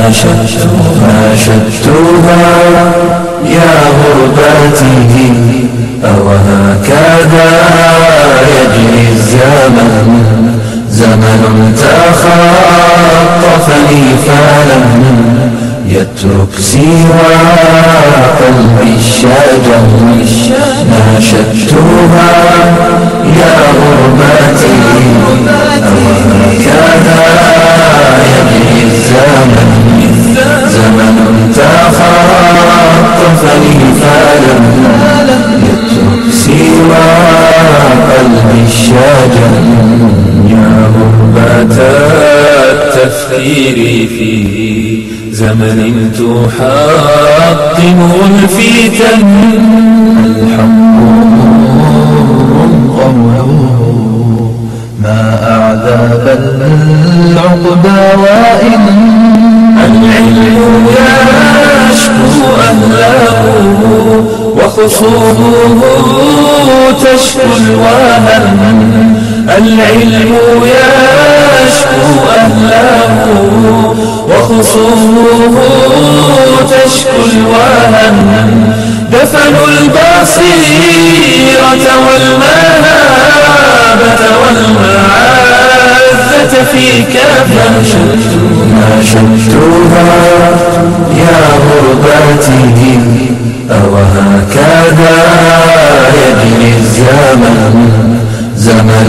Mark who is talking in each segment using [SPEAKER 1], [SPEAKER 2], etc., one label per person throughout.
[SPEAKER 1] ناشدتها يا غربته أوهكذا يجري الزمن زمن تخطفني فلم يترك سوى قلبي الشجن ناشدتها يا غربتي أوهكذا يجري الزمن زمن تخطفني فلم يترك سوى قلبي الشجن يا غربة التفكير في زمن تحطمه الفتن
[SPEAKER 2] الحق قوله ما أعذب العقبى وإن
[SPEAKER 1] العلم يشكو أهله وخصومه تشكو الوهن العلم يشكو أهله وخصومه تشكو الوهن دفنوا البصيرة والمهابة والمعزة في كفن ناشدتها يا غربته أوهكذا يجري الزمن زمن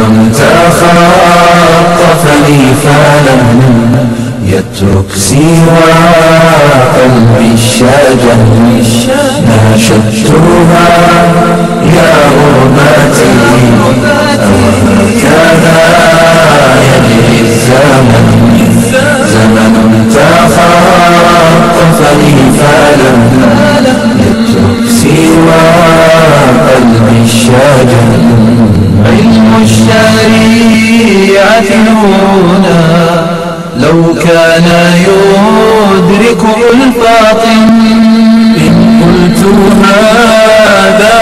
[SPEAKER 1] تخطفني فلم يترك سوى قلبي الشجن ناشدتها يا غربتي أوهكذا يجري الزمن زمن تخطفني فلم يترك سوى قلبي الشجن
[SPEAKER 2] علم الشريعة نورنا لو كان يدرك الفاطن
[SPEAKER 1] إن قلت هذا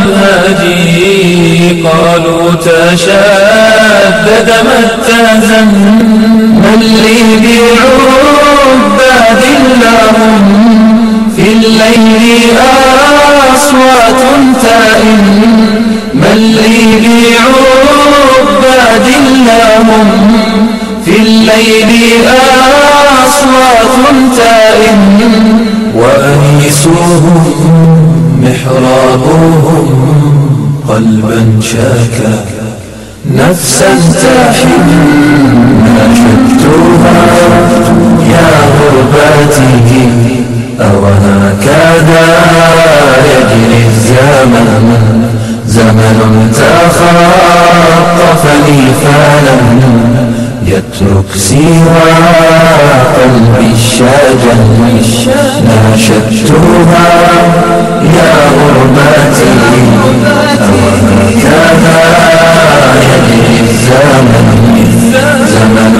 [SPEAKER 1] منهجي قالوا تشدد ما اتزن من لي بعباد لهم في الليل أصوات تائن من لي بعباد لهم في الليل أصوات تائن وأنيسوهم محرابهم قلبا شاكا نفسا تحن ناشدتها يا غربته أوهكذا يجري الزمن زمن تخطفني فلم يترك سوى قلبي الشجن ناشدتها يا غربتي أوهكذا يجري الزمن زمن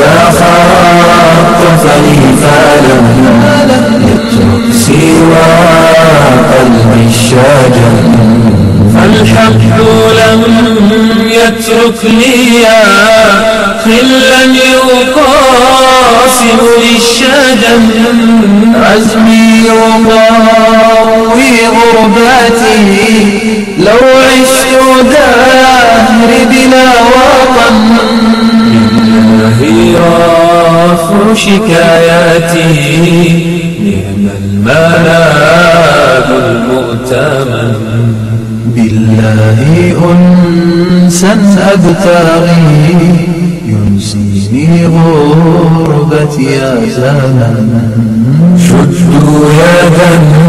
[SPEAKER 1] تخطفني فلم يترك سوى قلبي الشجن فالحق لم يتركني يا خلا يقاسم للشجن
[SPEAKER 2] عزمي يقوي غربتي لو عشت دهر بلا وطن
[SPEAKER 1] لله رفع شكاياتي نعم الملاذ المؤتمن
[SPEAKER 2] بالله أنسا أبتغي ينسيني غربتي يا زمن
[SPEAKER 1] شدوا يدا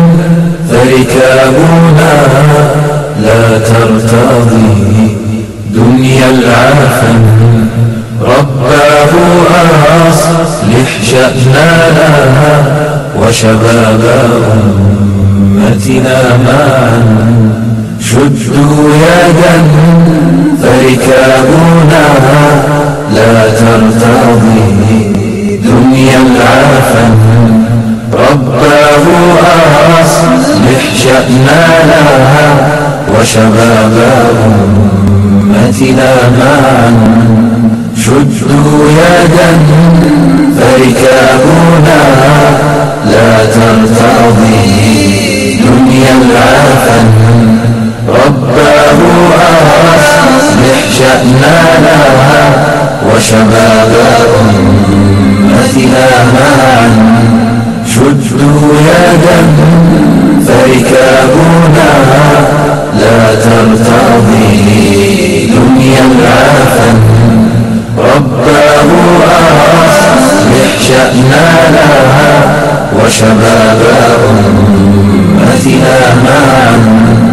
[SPEAKER 1] فركابنا لا ترتضي دنيا العفن رباه أصلح شأننا وشباب أمتنا معا شدوا يدا فركابنا لا ترتضي دنيا العفن رباه أصلح شأننا وشباب أمتنا معا شدوا يدا فركابنا شأننا لها وشباب أمتنا معا. شدوا يدا فركابنا لا ترتضي دنيا العفن. رباه أصلح شأننا لها وشباب أمتنا معا.